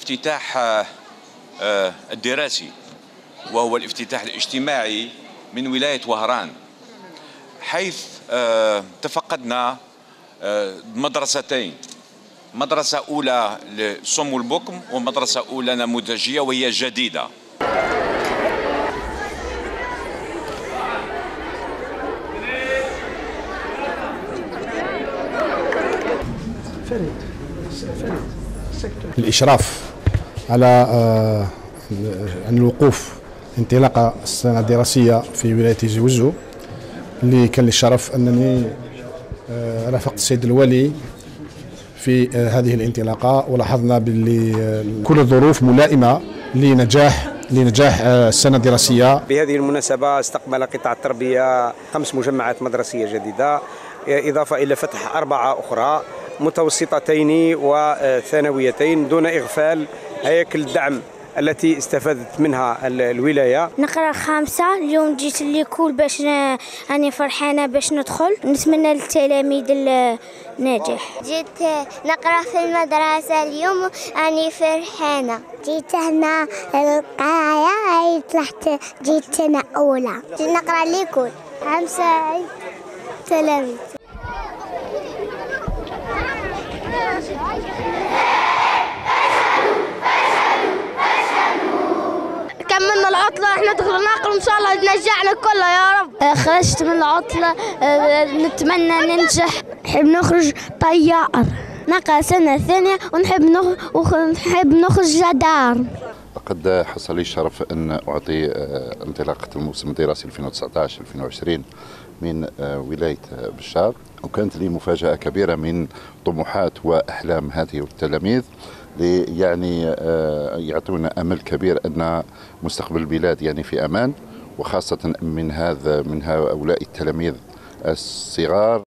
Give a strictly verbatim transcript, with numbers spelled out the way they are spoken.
الافتتاح الدراسي وهو الافتتاح الاجتماعي من ولاية وهران، حيث تفقدنا مدرستين، مدرسة أولى للصم والبكم ومدرسة أولى نموذجية وهي جديدة. الإشراف على عن الوقوف انطلاق السنة الدراسية في ولاية تيزي وزو، اللي كان لي الشرف أنني رافقت السيد الوالي في هذه الانطلاقة، ولاحظنا باللي كل الظروف ملائمة لنجاح لنجاح السنة الدراسية. بهذه المناسبة استقبل قطاع التربية خمس مجمعات مدرسية جديدة، إضافة إلى فتح أربعة أخرى متوسطتين وثانويتين، دون إغفال هياكل الدعم التي استفادت منها الولاية. نقرأ خامسة اليوم، جيت ليكول باش راني فرحانة باش ندخل، نتمنى للتلاميذ النجاح. جيت نقرأ في المدرسة اليوم، راني فرحانة. جيت هنا القاعة، طلعت جيت سنة أولى. جيت نقرأ ليكول خمسة تلاميذ. كملنا العطلة، احنا دخلنا نقرأ ان شاء الله تنجحنا كلها يا رب. خرجت من العطلة نتمنى ننجح، نحب نخرج طيار، نقرأ سنة ثانية ونحب نحب نخرج جدار. لقد حصل لي الشرف أن أعطي انطلاقة الموسم الدراسي ألفين وتسعة عشر ألفين وعشرين من ولاية بشار، وكانت لي مفاجأة كبيرة من طموحات وأحلام هذه التلاميذ، يعني يعطونا أمل كبير أن مستقبل البلاد يعني في أمان، وخاصة من هذا من هؤلاء التلاميذ الصغار.